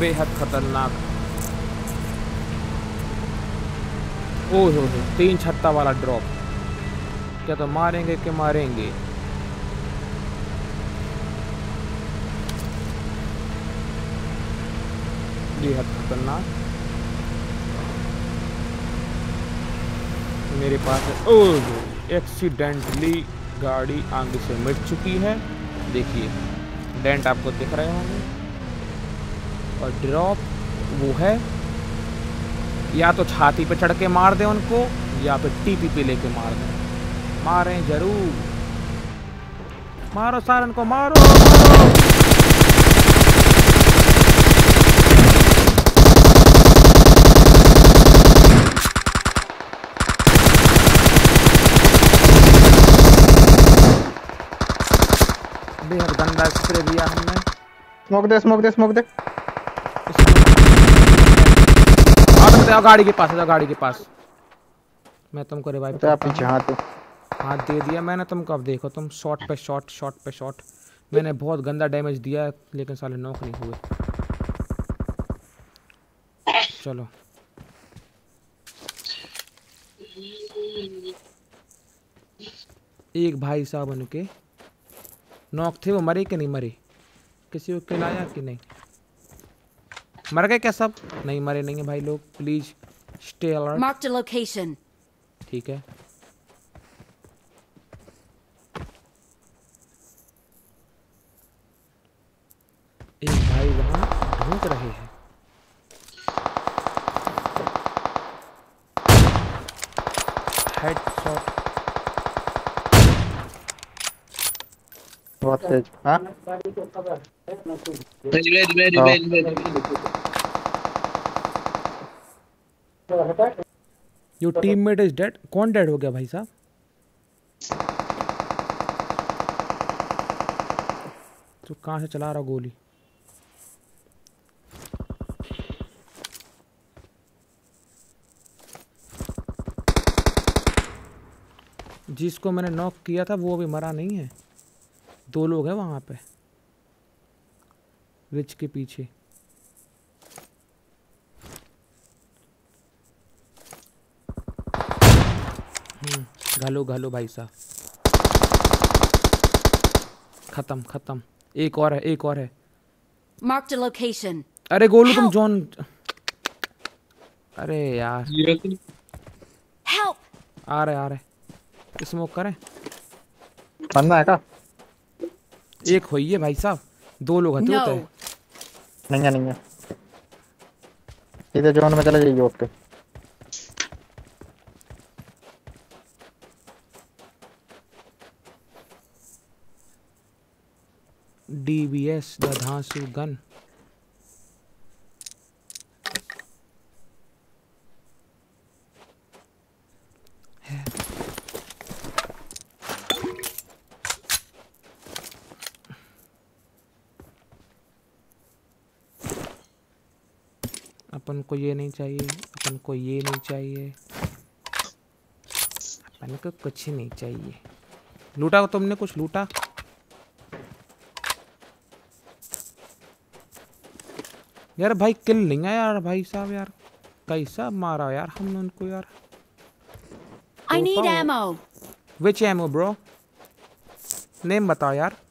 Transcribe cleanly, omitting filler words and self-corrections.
बेहद खतरनाक। ओह हो 3 छत्ता वाला ड्रॉप। क्या तो मारेंगे कि मारेंगे? बेहद खतरनाक। मेरे पास है। ओह, एक्सीडेंटली गाड़ी आगे से मिट चुकी है। देखिए डेंट आपको दिख रहे होंगे। और ड्रॉप वो है, या तो छाती पे चढ़ के मार दे उनको, या फिर टीपी पे लेके मार दे। मारें जरूर, मारो सारन को, मारो, मारो। बेहद गंदा स्प्रे दिया हमने। स्मोक दे, स्मोक दे, स्मोक दे। आओ गाड़ी के पास, गाड़ी के पास। मैं तुमको रिवाइव करता हूँ। हाथ दे दिया मैंने तुमको। अब देखो तुम, शॉट पे शॉट, शॉट पे शॉट। मैंने बहुत गंदा डैमेज दिया है, लेकिन साले नॉक नहीं हुए। चलो एक भाई साहब उनके नॉक थे, वो मरे कि नहीं मरे? किसी को खिलाया कि नहीं? मर गए क्या सब? नहीं मरे नहीं है भाई लोग। Please stay alert. Mark the location. ठीक है। एक भाई वहां ढूंढ रहे हैं। हेडशॉट। बहुत तेज। हाँ योर टीममेट इज डेड। कौन डेड हो गया भाई साहब? तो कहाँ से चला रहा गोली? जिसको मैंने नॉक किया था वो अभी मरा नहीं है। 2 लोग हैं वहां पे, रिच के पीछे। घालो घालो भाई साहब। खत्म खत्म। एक और है, एक और है। Mark the location. अरे गोलू तुम जॉन। अरे यार हेल्प। आ रहे स्मोक करें। बंदा है क्या? एक हुई है भाई साहब, 2 लोग हैं। No. नहीं है, नहीं है। सीधे जोन में चले जाइए। ओके DBS द धांसू गन। अपन को ये नहीं चाहिए, अपन को ये नहीं चाहिए, अपन को कुछ नहीं चाहिए। लूटा तुमने कुछ लूटा? यार भाई किल नहीं है यार भाई साहब। यार कैसा मारा यार हमने उनको यार। I need ammo. Which ammo bro? Name बताओ यार।